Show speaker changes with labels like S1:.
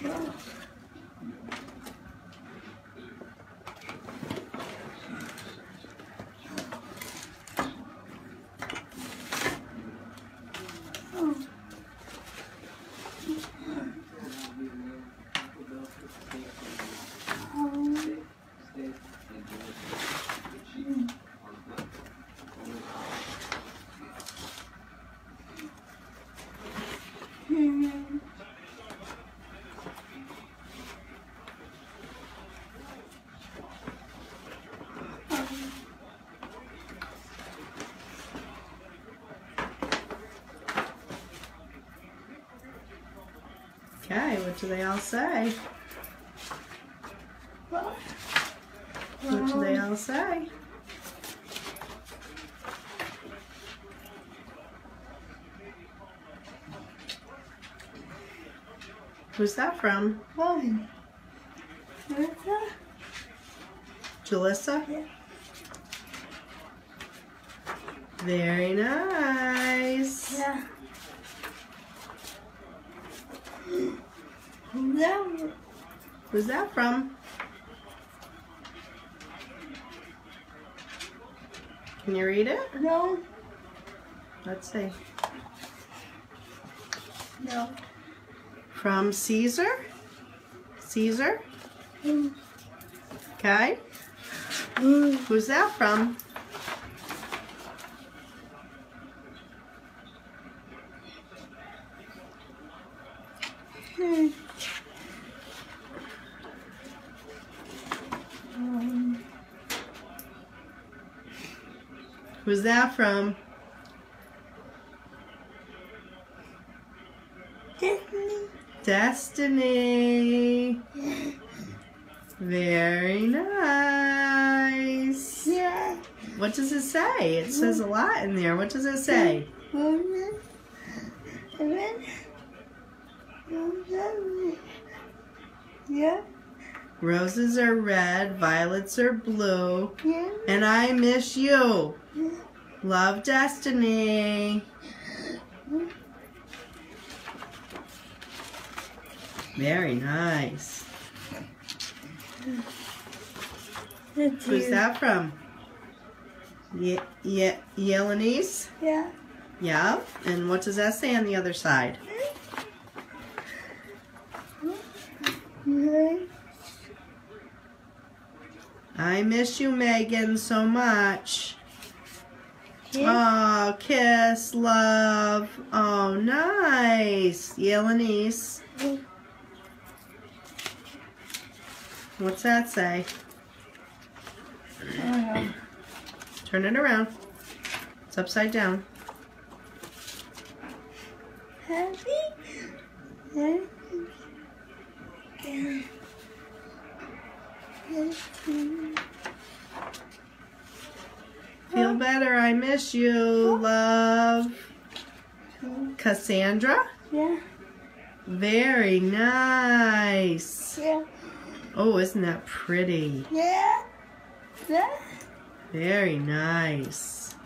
S1: Okay, what do they all say? What do they all say? Who's that from? Jalissa?
S2: Yeah.
S1: Very nice.
S2: Yeah.
S1: Who's that from? Can you read it?
S2: No.
S1: Let's see.
S2: No.
S1: From Caesar? Caesar? Okay. Who's that from? Who's that from? Destiny. Very nice.
S2: Yeah.
S1: What does it say? It says a lot in there. What does it say?
S2: Yeah.
S1: Roses are red, violets are blue,
S2: Yeah.
S1: and I miss you.
S2: Yeah.
S1: Love, Destiny. Very nice. Who's that from? Yelenice?
S2: Yeah.
S1: Yeah. And what does that say on the other side? I miss you, Megan, so much. Oh, kiss, love. Oh, nice. Yelenice. What's that say? Turn it around. It's upside down.
S2: Happy?
S1: Feel better. I miss you, love. Cassandra?
S2: Yeah.
S1: Very nice.
S2: Yeah.
S1: Oh, isn't that pretty?
S2: Yeah. Yeah.
S1: Very nice.